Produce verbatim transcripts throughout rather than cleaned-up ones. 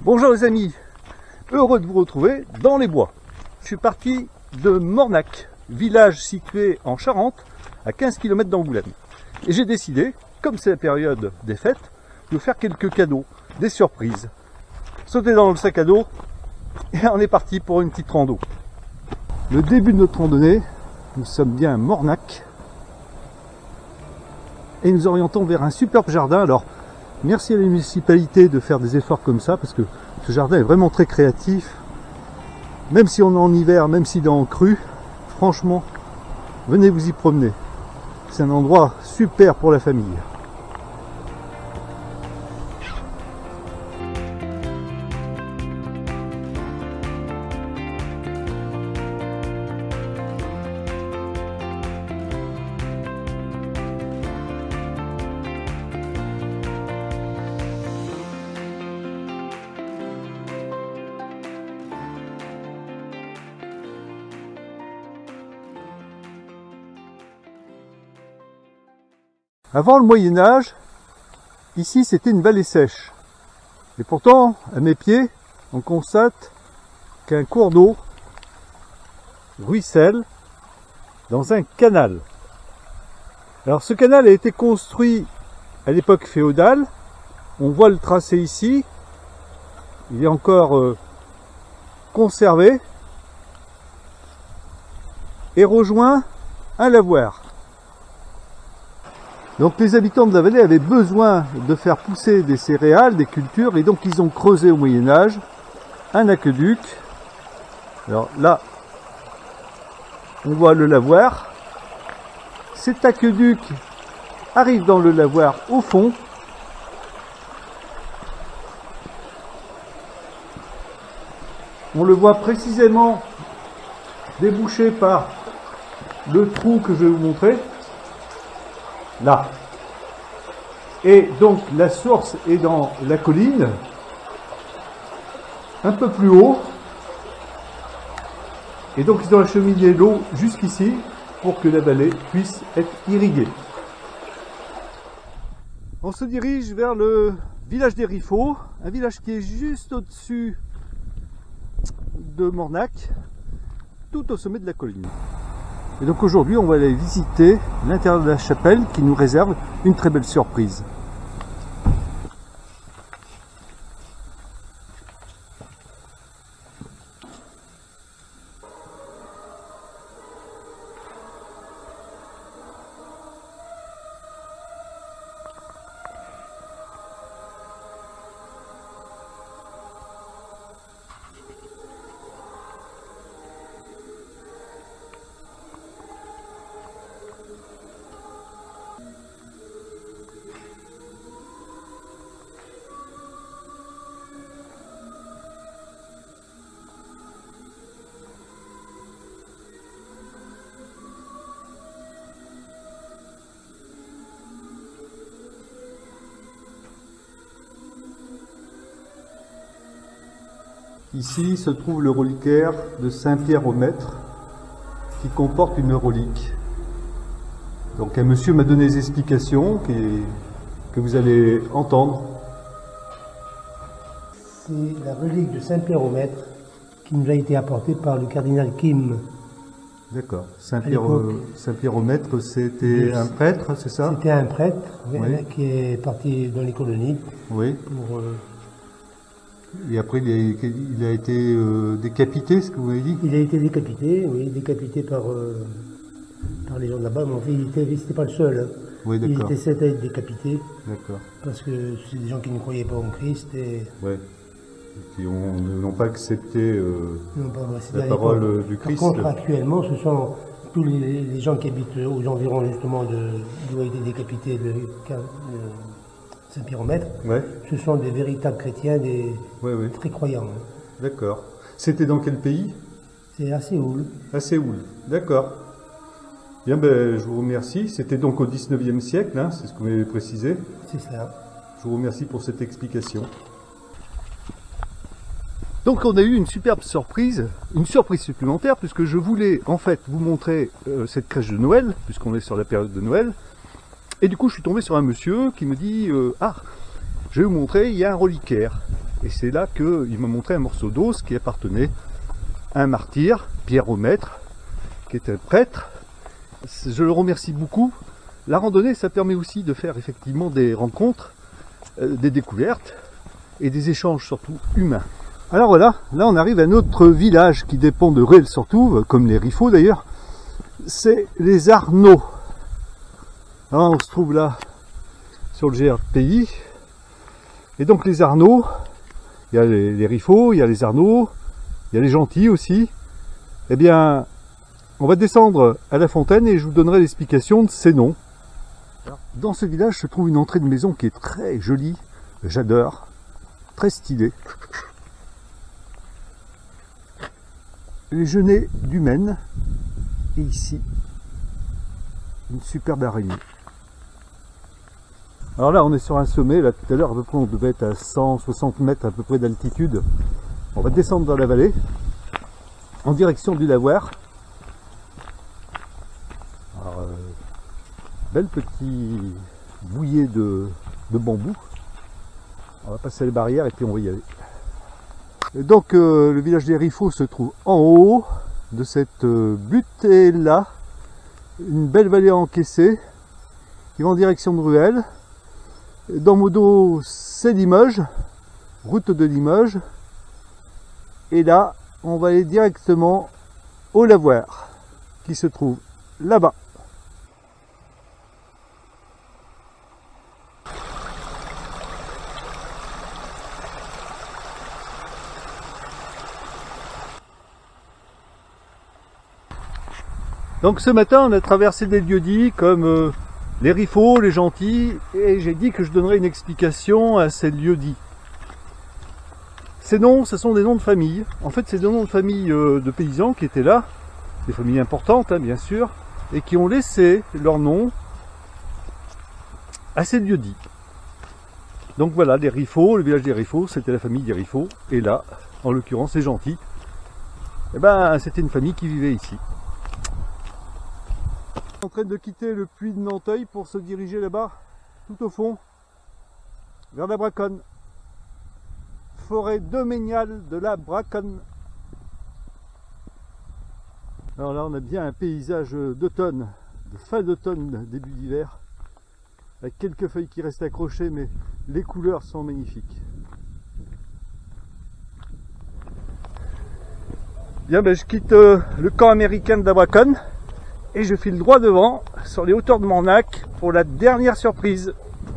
Bonjour les amis, heureux de vous retrouver dans les bois. Je suis parti de Mornac, village situé en Charente, à quinze kilomètres d'Angoulême. Et j'ai décidé, comme c'est la période des fêtes, de faire quelques cadeaux, des surprises. Sauter dans le sac à dos et on est parti pour une petite rando. Le début de notre randonnée, nous sommes bien à Mornac et nous orientons vers un superbe jardin. Alors, merci à la municipalité de faire des efforts comme ça parce que ce jardin est vraiment très créatif. Même si on est en hiver, même s'il est en crue, franchement, venez vous y promener. C'est un endroit super pour la famille. Avant le Moyen-Âge, ici c'était une vallée sèche. Et pourtant, à mes pieds, on constate qu'un cours d'eau ruisselle dans un canal. Alors ce canal a été construit à l'époque féodale. On voit le tracé ici. Il est encore euh, conservé et rejoint un lavoir. Donc les habitants de la vallée avaient besoin de faire pousser des céréales, des cultures, et donc ils ont creusé au Moyen-Âge un aqueduc. Alors là, on voit le lavoir. Cet aqueduc arrive dans le lavoir au fond. On le voit précisément débouché par le trou que je vais vous montrer. Là. Et donc la source est dans la colline, un peu plus haut. Et donc ils ont acheminé l'eau jusqu'ici pour que la vallée puisse être irriguée. On se dirige vers le village des Riffaut, un village qui est juste au-dessus de Mornac, tout au sommet de la colline. Et donc aujourd'hui, on va aller visiter l'intérieur de la chapelle qui nous réserve une très belle surprise. Ici se trouve le reliquaire de Saint-Pierre-au-Maître qui comporte une relique. Donc un monsieur m'a donné des explications qui, que vous allez entendre. C'est la relique de Saint-Pierre-au-Maître qui nous a été apportée par le cardinal Kim. D'accord. Saint-Pierre-au-Maître, c'était un prêtre, c'est ça? C'était un prêtre oui. Oui. qui est parti dans les colonies. Oui. Pour, euh, Et après, il a, il a été euh, décapité, ce que vous avez dit? Il a été décapité, oui, décapité par, euh, par les gens de là-bas, mais en fait, il n'était pas le seul. Hein. Oui, d'accord. Il était sept à être décapité. D'accord. Parce que c'est des gens qui ne croyaient pas en Christ et... Ouais. Qui n'ont pas accepté euh, non, pas, la parole euh, du Christ. Par contre, actuellement, ce sont tous les, les gens qui habitent aux environs, justement, d'où a été décapité le... le Saint-Pierre-au-Maître, ouais. Ce sont des véritables chrétiens, des ouais, ouais. très croyants. Hein. D'accord. C'était dans quel pays? C'est à Séoul. À Séoul, d'accord. Bien, ben, je vous remercie. C'était donc au dix-neuvième siècle, hein, c'est ce que vous m'avez précisé. C'est ça. Je vous remercie pour cette explication. Donc on a eu une superbe surprise, une surprise supplémentaire, puisque je voulais en fait vous montrer euh, cette crèche de Noël, puisqu'on est sur la période de Noël. Et du coup je suis tombé sur un monsieur qui me dit euh, « Ah, je vais vous montrer, il y a un reliquaire ». Et c'est là qu'il m'a montré un morceau d'os qui appartenait à un martyr, Pierre Aumaître, qui était prêtre. Je le remercie beaucoup. La randonnée, ça permet aussi de faire effectivement des rencontres, euh, des découvertes et des échanges surtout humains. Alors voilà, là on arrive à un autre village qui dépend de Rueil-Sortouve, comme les Riffaut d'ailleurs. C'est les Arnaud. Alors on se trouve là sur le G R P I. Et donc les Arnaud, il y a les, les Riffaut, il y a les Arnaud, il y a les Gentils aussi. Eh bien, on va descendre à la fontaine et je vous donnerai l'explication de ces noms. Dans ce village se trouve une entrée de maison qui est très jolie, j'adore, très stylée. Les genêts du Maine, et ici, une superbe araignée. Alors là, on est sur un sommet, là tout à l'heure, à peu près, on devait être à cent soixante mètres à peu près d'altitude. On va descendre dans la vallée, en direction du lavoir. Alors, euh, bel petit bouillet de, de bambou. On va passer les barrières et puis on va y aller. Et donc euh, le village des Riffaut se trouve en haut de cette euh, butte et là, une belle vallée encaissée qui va en direction de Rueil. Dans mon dos, c'est Limoges, route de Limoges. Et là, on va aller directement au lavoir qui se trouve là-bas. Donc ce matin, on a traversé des lieux-dits comme euh, les Riffaut, les Gentils, et j'ai dit que je donnerais une explication à ces lieux-dits. Ces noms, ce sont des noms de famille. En fait, c'est des noms de famille euh, de paysans qui étaient là, des familles importantes, hein, bien sûr, et qui ont laissé leur nom à ces lieux-dits. Donc voilà, les Riffaut, le village des Riffaut, c'était la famille des Riffaut, et là, en l'occurrence, les Gentils, eh ben, c'était une famille qui vivait ici. En train de quitter le puits de Nanteuil pour se diriger là-bas, tout au fond, vers la Braconne. Forêt domaniale de la Braconne. Alors là, on a bien un paysage d'automne, de fin d'automne, début d'hiver, avec quelques feuilles qui restent accrochées, mais les couleurs sont magnifiques. Bien, ben, je quitte euh, le camp américain de la Braconne. Et je file droit devant, sur les hauteurs de Mornac, pour la dernière surprise.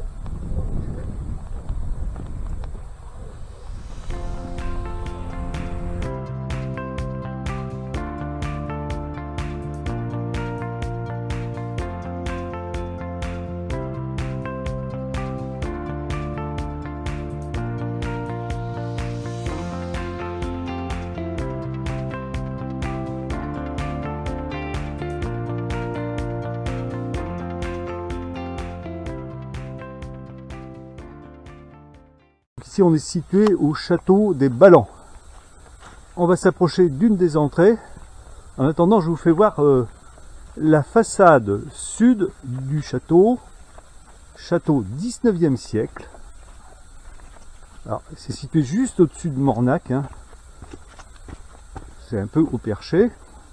Ici on est situé au château des Ballans. On va s'approcher d'une des entrées. En attendant, je vous fais voir euh, la façade sud du château. Château dix-neuvième siècle. Alors c'est situé juste au-dessus de Mornac. Hein. C'est un peu au perché.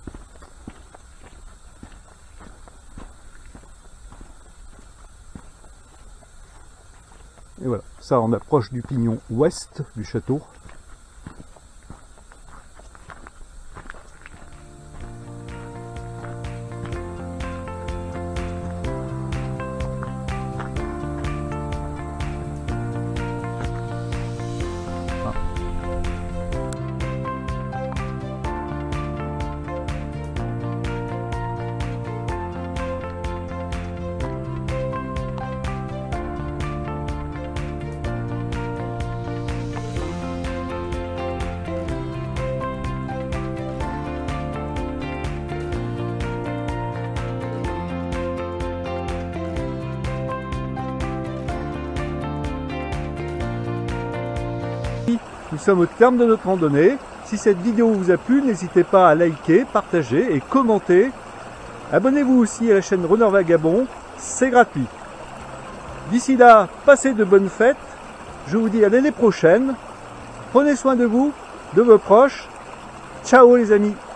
Et voilà, ça on approche du pignon ouest du château. Nous sommes au terme de notre randonnée. Si cette vidéo vous a plu, n'hésitez pas à liker, partager et commenter. Abonnez-vous aussi à la chaîne Runner Vagabond, c'est gratuit. D'ici là, passez de bonnes fêtes. Je vous dis à l'année prochaine Prenez soin de vous, de vos proches. Ciao les amis.